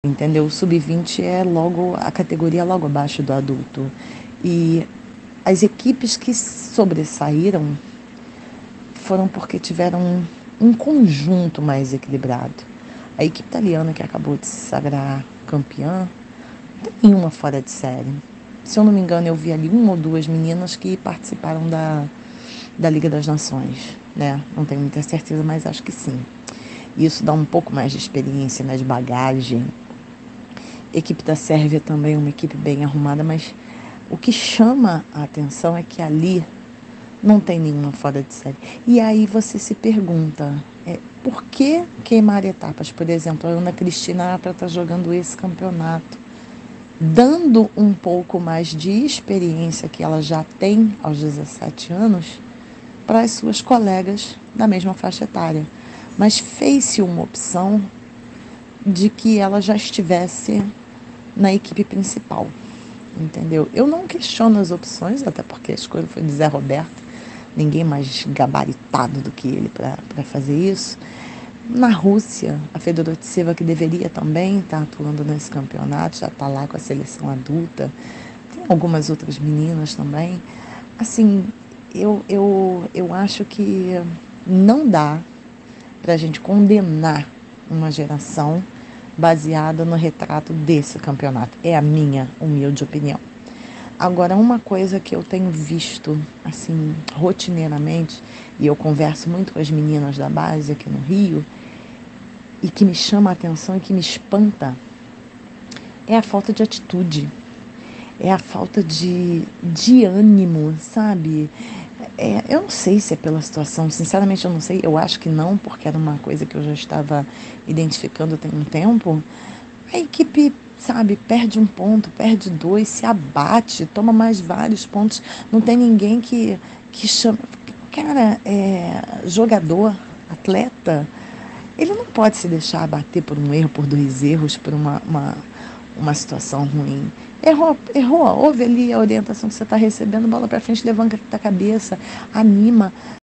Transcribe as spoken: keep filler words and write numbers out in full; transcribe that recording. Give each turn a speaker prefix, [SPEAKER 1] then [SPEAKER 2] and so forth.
[SPEAKER 1] Entendeu? O sub vinte é logo a categoria logo abaixo do adulto. E as equipes que sobressaíram foram porque tiveram um, um conjunto mais equilibrado. A equipe italiana que acabou de se sagrar campeã, não tem nenhuma fora de série. Se eu não me engano, eu vi ali uma ou duas meninas que participaram da, da Liga das Nações, né? Não tenho muita certeza, mas acho que sim. Isso dá um pouco mais de experiência, né, de bagagem. A equipe da Sérvia também é uma equipe bem arrumada, mas o que chama a atenção é que ali não tem nenhuma fora de série. E aí você se pergunta, é, por que queimar etapas? Por exemplo, a Ana Cristina está jogando esse campeonato, dando um pouco mais de experiência que ela já tem aos dezessete anos para as suas colegas da mesma faixa etária. Mas fez-se uma opção de que ela já estivesse na equipe principal, entendeu? Eu não questiono as opções, até porque a escolha foi de Zé Roberto, ninguém mais gabaritado do que ele para fazer isso. Na Rússia, a Fedorotseva, que deveria também estar atuando nesse campeonato, já está lá com a seleção adulta. Tem algumas outras meninas também. Assim, eu, eu, eu acho que não dá para a gente condenar uma geração baseada no retrato desse campeonato. É a minha humilde opinião. Agora, uma coisa que eu tenho visto, assim, rotineiramente, e eu converso muito com as meninas da base aqui no Rio, e que me chama a atenção e que me espanta, é a falta de atitude, é a falta de, de ânimo, sabe? É, eu não sei se é pela situação, sinceramente eu não sei, eu acho que não, porque era uma coisa que eu já estava identificando tem um tempo. A equipe, sabe, perde um ponto, perde dois, se abate, toma mais vários pontos, não tem ninguém que, que chama. Cara, é, jogador, atleta, ele não pode se deixar abater por um erro, por dois erros, por uma, uma, uma situação ruim. Errou, errou, ouve ali a orientação que você está recebendo, bola para frente, levanta a cabeça, anima.